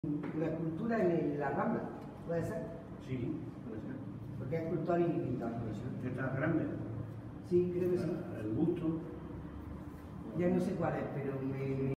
una escultura en la Rambla, ¿puede ser? Sí, puede ser. Porque es escultor y pintor. ¿Está grande? Sí, creo que sí. El busto. Ya no sé cuál es, pero me